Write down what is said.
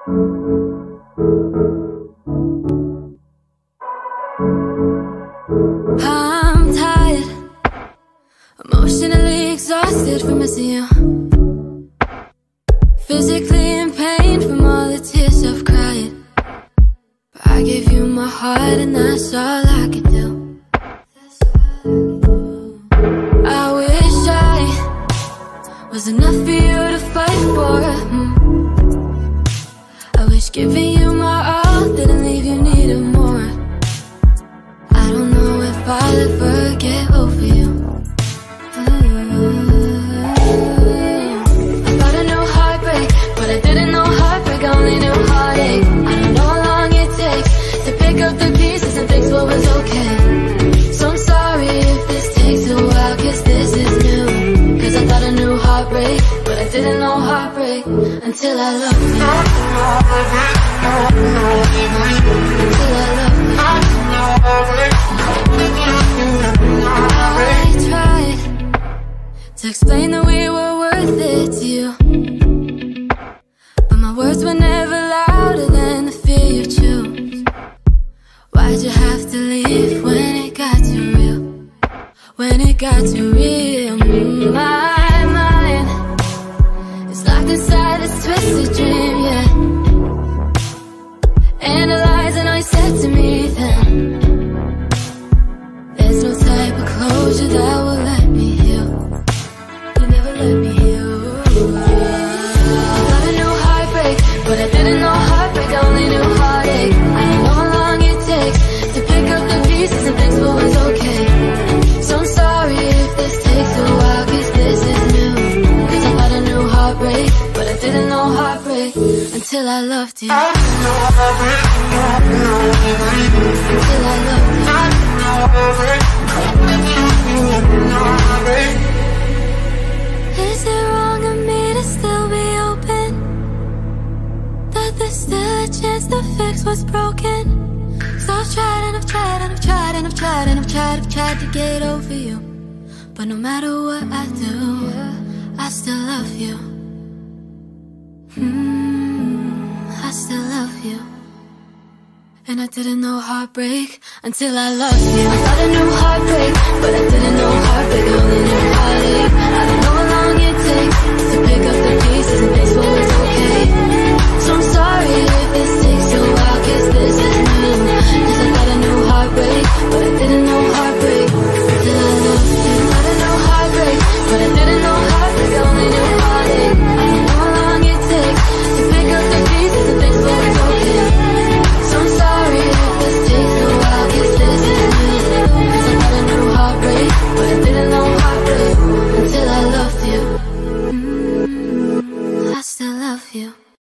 I'm tired, emotionally exhausted from missing you, physically in pain from all the tears I've cried. But I gave you my heart and that's all I could do. I wish I was enough for you to fight for. I wish giving you my all didn't leave you needing more. I don't know if I'll ever get over you. I thought I knew heartbreak, but I didn't know heartbreak, I only knew heartache. I don't know how long it takes to pick up the pieces and fix what was okay. So I'm sorry if this takes a while, cause this is new. Cause I thought I knew heartbreak, but I didn't know heartbreak until I loved you. Until I loved you. I tried to explain that we were worth it to you, but my words were never louder than the fear you choose. Why'd you have to leave when it got too real? When it got too real. My mind is locked inside this twisted dream, yeah. Analyzing all you said to me then. There's no type of closure that will let me heal. You never let me heal. I thought I knew heartbreak, but I didn't know heartbreak, I only knew heartache. I don't know how long it takes to pick up the pieces and fix what was okay. So I'm sorry if this takes a while, cause this is new. Cause I thought I knew heartbreak, but I didn't know heartbreak until I loved you. Until I loved you. Is it wrong of me to still be open? That there's still a chance to fix what's broken? So I've tried and I've tried and I've tried and I've tried and I've tried to get over you. But no matter what I do, I still love you. I still love you. And I didn't know heartbreak until I loved you. I thought I knew heartbreak, but I didn't know heartbreak, I only knew heartache.